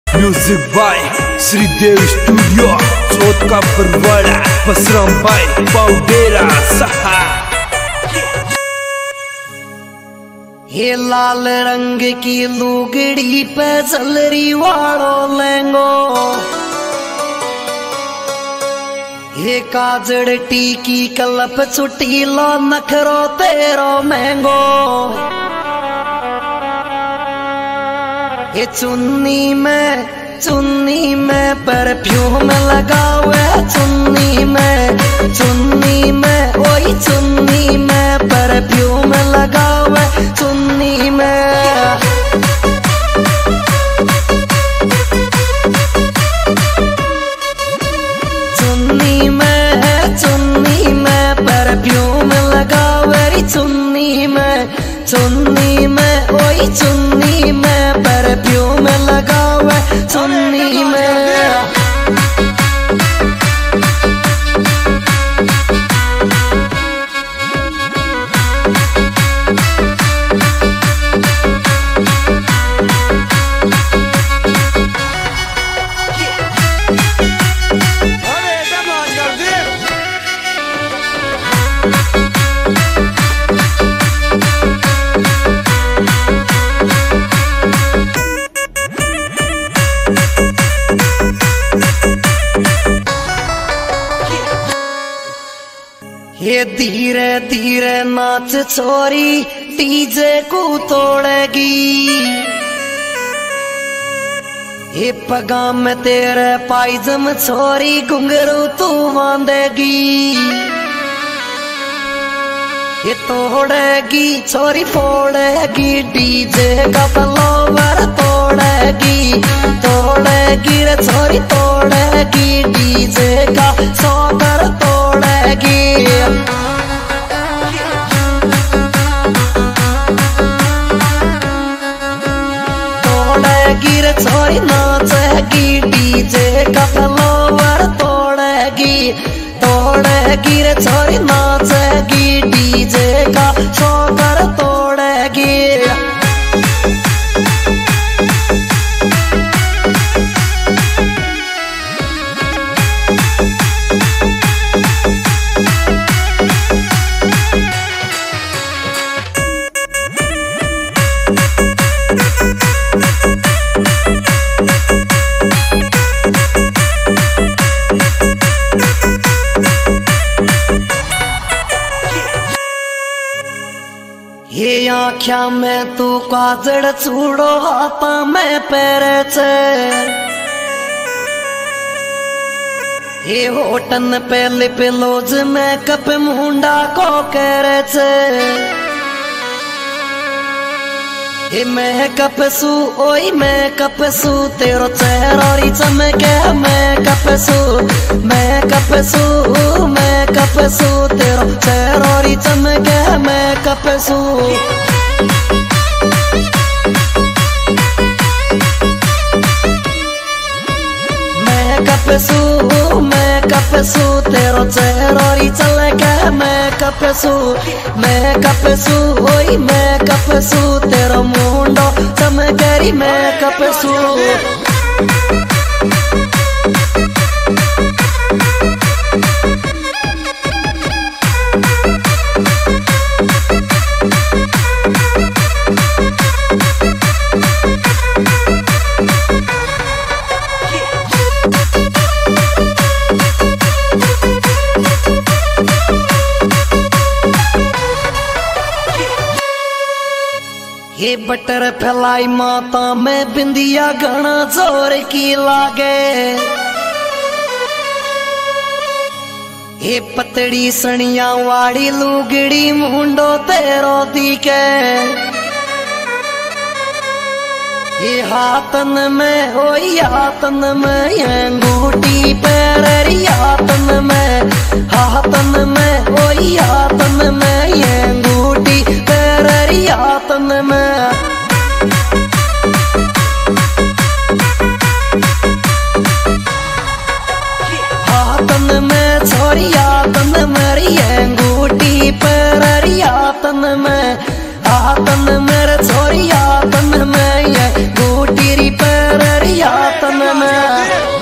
Music by Shridev studio चौथ का परवाड़ा बसराम भाई पाउडेरा सहा। ये लाल रंग की लुगड़ी पे चलरी वालो लेंगो, ये काजड़ टीकी कलप चुटीलो नखरो तेरो महंगो। ये चुन्नी में परफ्यूम लगावे, चुन्नी में ओई चुन्नी में परफ्यूम लगावे, चुन्नी में परफ्यूम लगावे, चुन्नी में ओई चुन्नी में परफ्यूम लगावे, चुन्नी में। ये धीरे धीरे नाच छोरी डीजे को तोड़ेगी, ये पगा में तेरे पायजम छोरी घुंघरू तू बांधेगी। ये तोड़ेगी छोरी फोड़ेगी, डीजे का फ्लावर तोड़ेगी रे छोरी तोड़ेगी, डीजे का सॉकर तोड़ेगी। तोड़ेगी रे छोरी नाचेगी, डीजे का फ्लावर तोड़ेगी रे छोरी नाचेगी, डीजे का सॉकर तोड़ेगी। ये आँख्या में तू काजड़ चूड़ो, हाथा में पैरे छे, ये होटन पे लिप लोज में कप मुंडा को करे छे। ये मेकअप सू ओई मेकअप सू तेरो चेहरा चमके, मेकअप सू तेरो चेहरा चमके, मेकअप सू। मेकअप सू तेरो चेहरा चमके, मेकअप सू ओई मेकअप सू तेरो मुंडो चमकेरी, मेकअप सू। ये बटर फैलाई माता में बिंदिया घना जोर की लागे, ये पतड़ी सनिया वाड़ी लुगड़ी मुंडो तेरो दिखे। ये हाथन में ओई हाथन में अंगूठी पैरी, हाथन में ओई हाथन में अंगूठी पैरी, हाथन में। हाथन में छोरी हाथन मेरी अंगूठी पैरी, हाथन में मेरे छोरी हाथन में ये अंगूठी पैरी, हाथ तन में।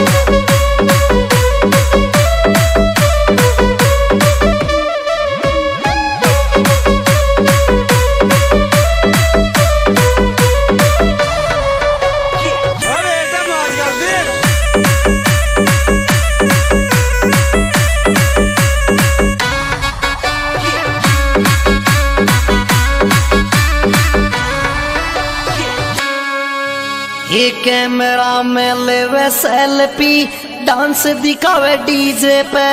ये कैमरा में लेवे सेल्फी, डांस दिखावे डीजे पे।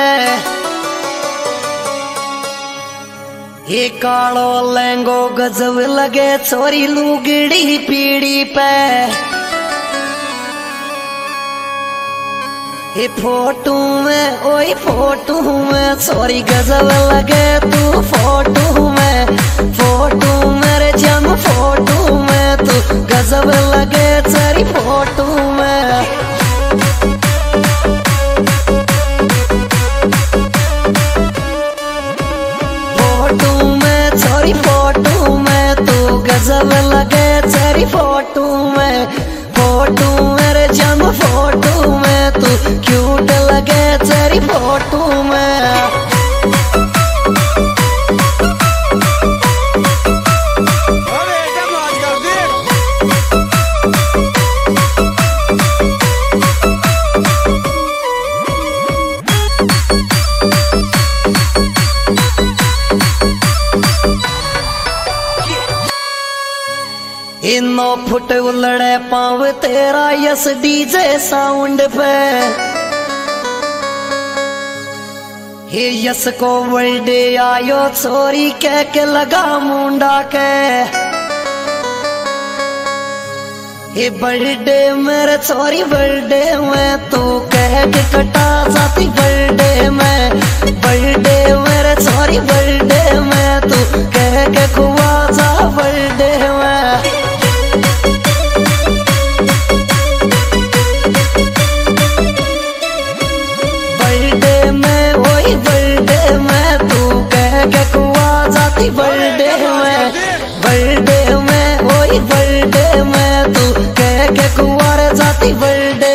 ये कालो लहंगो गजब लगे छोरी लुगड़ी पीड़ी पे। ये फोटो में ओए फोटो में छोरी गजब लगे तू फोटो में। फोटो मेरे जम फोटो में तू गजब लगे तेरी फोटो में। फोटो में छोरी फोटो में तू गजब लगे तेरी फोटो में। फोटो मेरे जम फोटो में तू क्यूट लगे तेरी फोटो में। इनो फुट उलड़े पाव तेरा यस डीजे साउंड पे। हे यस को बर्थडे आयो छोरी कह के लगा मुंडा के। हे बर्थडे मेरे छोरी बर्थडे में तू कह के कटा जाती बर्थडे में। बर्थडे मेरे छोरी बर्थडे में तू कह के खुआ जा बर्थडे में। बर्थडे में तू कह के कुआ जाती बर्थडे में। बर्थडे में वही बर्थडे में तू कह के कुआ जाती बर्थडे